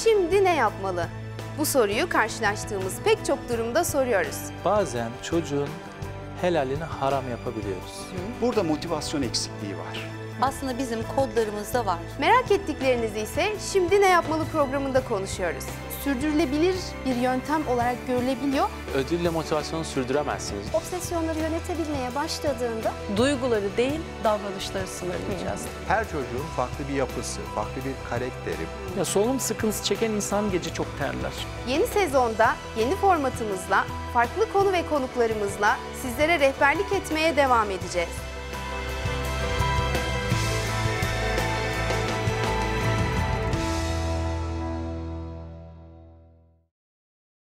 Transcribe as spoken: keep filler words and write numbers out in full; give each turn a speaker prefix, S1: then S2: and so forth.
S1: şimdi ne yapmalı? Bu soruyu karşılaştığımız pek çok durumda soruyoruz.
S2: Bazen çocuğun helalini haram yapabiliyoruz.
S3: Burada motivasyon eksikliği var.
S4: Aslında bizim kodlarımızda var.
S1: Merak ettiklerinizi ise Şimdi Ne Yapmalı programında konuşuyoruz.
S5: Sürdürülebilir bir yöntem olarak görülebiliyor.
S2: Ödülle motivasyonu sürdüremezsiniz.
S5: Obsesyonları yönetebilmeye başladığında
S6: Duyguları değil, davranışları sınırlayacağız.
S7: Her çocuğun farklı bir yapısı, farklı bir karakteri.
S8: Ya solunum sıkıntısı çeken insan gece çok terler.
S1: Yeni sezonda yeni formatımızla, farklı konu ve konuklarımızla sizlere rehberlik etmeye devam edeceğiz.